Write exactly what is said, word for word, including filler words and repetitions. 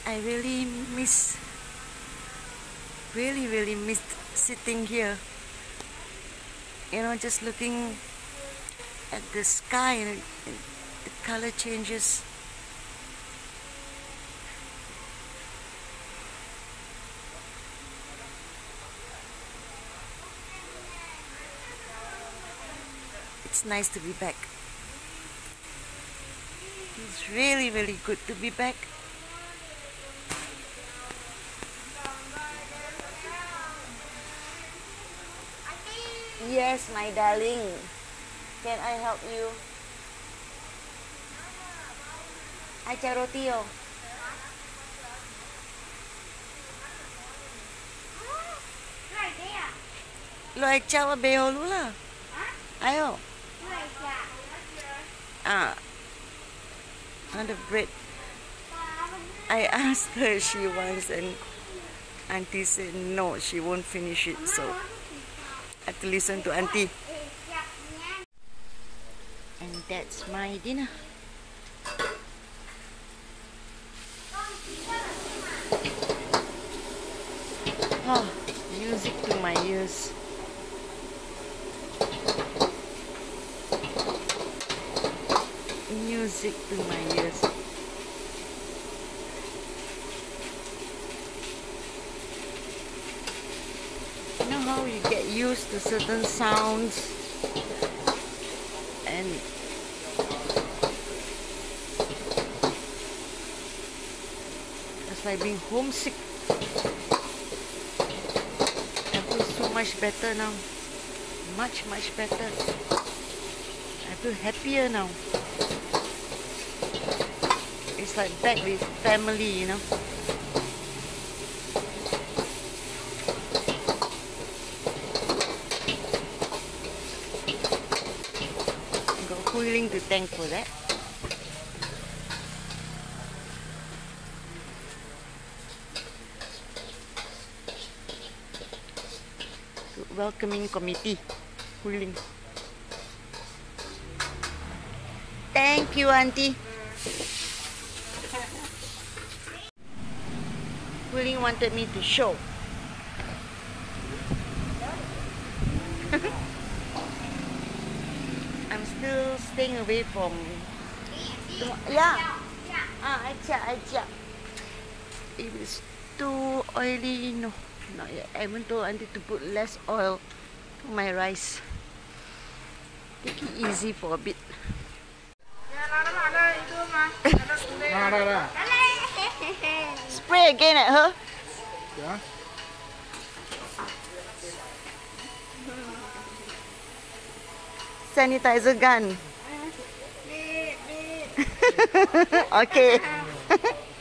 I really miss, really, really missed sitting here. You know, just looking at the sky and the color changes. It's nice to be back. It's really, really good to be back. Yes, my darling. Can I help you? Acha roti yo. Lo acha wa beho lula. Ayo. Ah. On the bread. I asked her if she wants, and Auntie said no, she won't finish it, so I have to listen to Auntie. And that's my dinner. Oh, music to my ears. Music to my ears. You know how you get used to certain sounds and it's like being homesick. I feel so much better now. Much, much better. I feel happier now. It's like back with family, you know. Got Hui Ling to thank for that. Welcoming committee, Hui Ling. Thank you, Auntie. Hui Ling wanted me to show. I'm still staying away from. Yeah. Ah, acha, acha. If it's too oily, no, not yet. I haven't told Auntie to put less oil on my rice. Take it easy for a bit. Spray again at her. Yeah. Sanitizer gun. Okay.